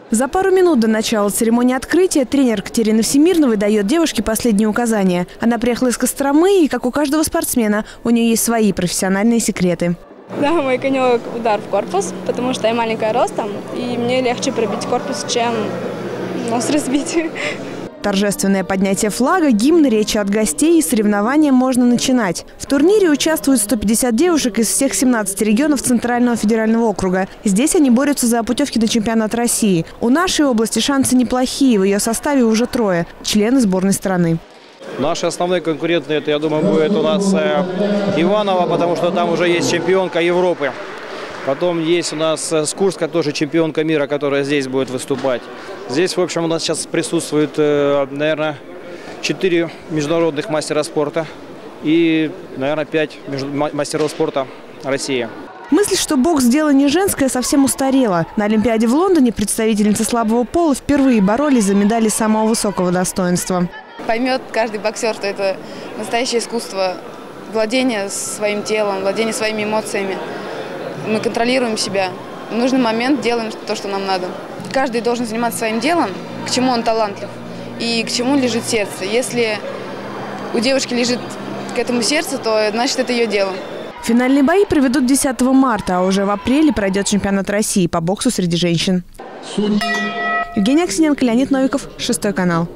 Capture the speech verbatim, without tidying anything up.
За пару минут до начала церемонии открытия тренер Катерина Всемирновой дает девушке последние указания. Она приехала из Костромы, и, как у каждого спортсмена, у нее есть свои профессиональные секреты. Да, мой конек – удар в корпус, потому что я маленькая ростом, и мне легче пробить корпус, чем нос разбить. Торжественное поднятие флага, гимн, речи от гостей и соревнования можно начинать. В турнире участвуют сто пятьдесят девушек из всех семнадцати регионов Центрального федерального округа. Здесь они борются за путевки на чемпионат России. У нашей области шансы неплохие, в ее составе уже трое – члены сборной страны. Наши основные конкуренты, это, я думаю, будет у нас э, Иванова, потому что там уже есть чемпионка Европы. Потом есть у нас Скурска, тоже чемпионка мира, которая здесь будет выступать. Здесь, в общем, у нас сейчас присутствует, наверное, четыре международных мастера спорта и, наверное, пять мастеров спорта России. Мысль, что бокс – дело не женское, совсем устарела. На Олимпиаде в Лондоне представительницы слабого пола впервые боролись за медали самого высокого достоинства. Поймет каждый боксер, что это настоящее искусство владения своим телом, владения своими эмоциями. Мы контролируем себя. В нужный момент делаем то, что нам надо. Каждый должен заниматься своим делом, к чему он талантлив и к чему лежит сердце. Если у девушки лежит к этому сердце, то значит это ее дело. Финальные бои проведут десятого марта, а уже в апреле пройдет чемпионат России по боксу среди женщин. Евгения Аксененко, Леонид Новиков, Шестой канал.